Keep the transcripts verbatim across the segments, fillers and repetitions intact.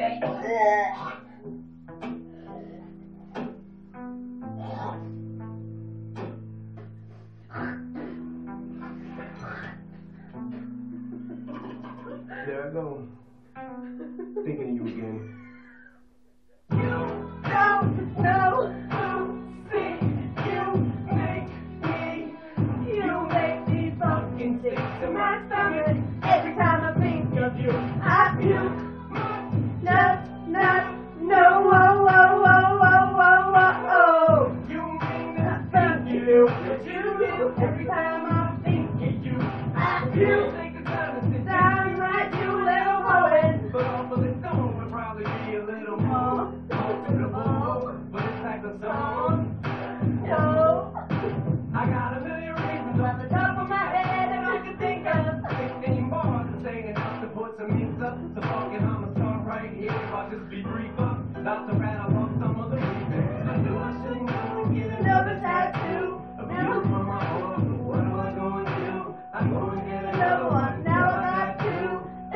There I go. Thinking of you again. You don't know how sick you make me. You make me fucking sick to my stomach. Every time I think of you, I puke. No, no, no, whoa, whoa, whoa, whoa, whoa, whoa, oh. You mean nothing, you do what you do. Every time I think of you, I puke. Take a time to sit down and write you a little poem. But off of the song would probably be a little more comfortable. But it's like the song. No, I got a million reasons off the top of my head that I can think of. fifteen bars to say enough to put some means up. So fucking I'ma start right here. If I just be brief up, about to rattle off some of the reasons. I knew I shouldn't go and get Another tattoo. of Now you on my own. What am I going to do? I'm going to get another one. Now I got two.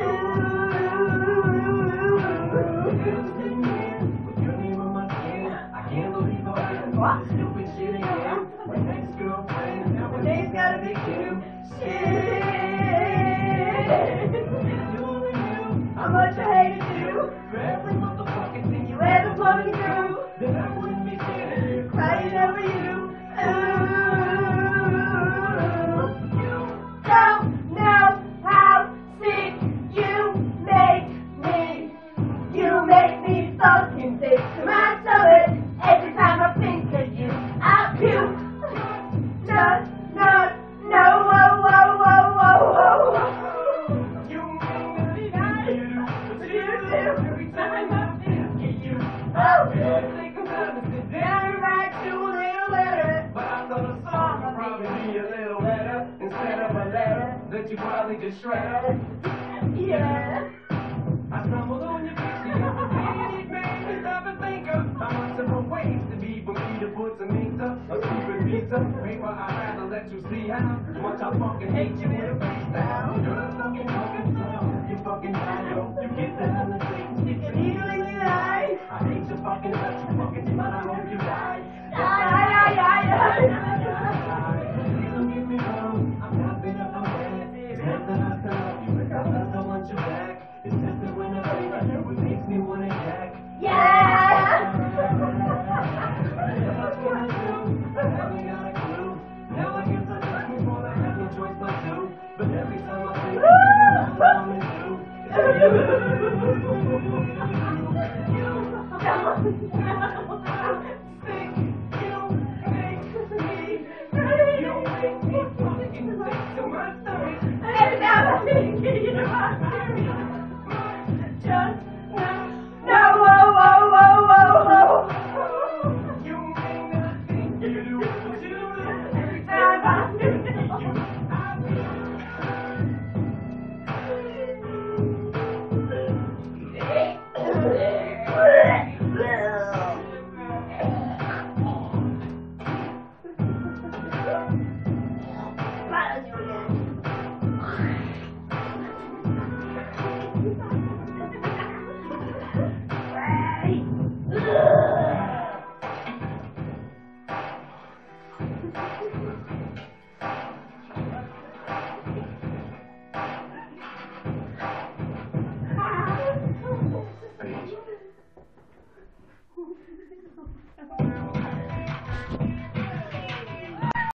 I can't believe I am What? stupid shit again. My next girlfriend, now Her name's gotta be cute. Shit. How much I hated you. for every motherfucking thing You you ever put me through. then I wouldn't be kidding. Crying over you. You don't know how sick you make me. You make me fucking sick to my stomach. Every time I think of you, I puke. No, no, no, whoa, whoa, whoa, whoa, whoa. You mean nothing, you do what you do. Every time I think of you, Oh, take a time to sit down. down and write you a little letter. But I thought a song would probably be a little better instead of a letter that you probably just shred. Yeah. I stumbled on your picture, and it made me stop and think of how much of a waste to be for me to put some ink up, a stupid piece of paper. I'd rather let you see how much I fucking hate you with a face down. You're a fucking fucking son, you fucking psycho. You get the hell and Stick a needle in your eye. I hate you fucking touch you fucking, but I hope you die. Ay, ay, ay, ay, ay. Don't get me wrong, I'm not been up on that. It's not that I love you, because I don't want you back. It's just that when I think of you, it makes me wanna jack. Yeah. What can I do? I haven't got a clue. Now I guess I just move on, I have no choice but to. But every time I think of you, I wanna do. Sick, you make me. You make me fucking sick to my stomach. Every time I think of you, I just no, no, whoa, whoa, whoa, whoa, whoa. You mean nothing, you do what you do. Every time I think of you, Bitch.